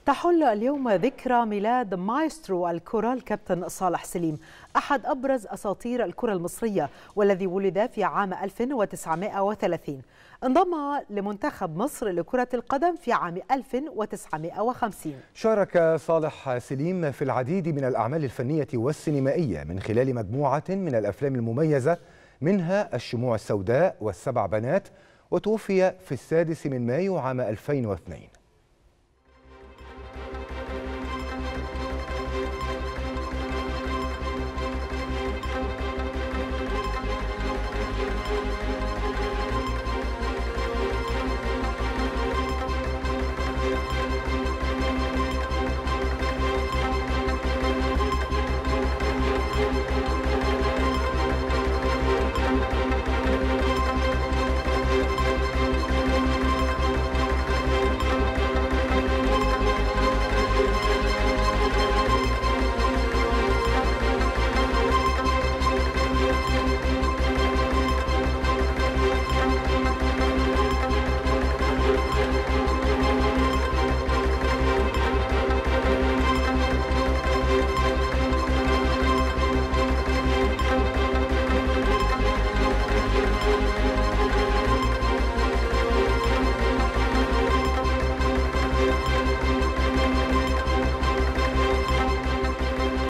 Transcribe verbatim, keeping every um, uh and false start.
تحل اليوم ذكرى ميلاد مايسترو الكرة الكابتن صالح سليم، أحد أبرز أساطير الكرة المصرية، والذي ولد في عام ألف وتسعمائة وثلاثين. انضم لمنتخب مصر لكرة القدم في عام ألف وتسعمائة وخمسين. شارك صالح سليم في العديد من الأعمال الفنية والسينمائية من خلال مجموعة من الأفلام المميزة، منها الشموع السوداء والسبع بنات، وتوفي في السادس من مايو عام ألفين واثنين.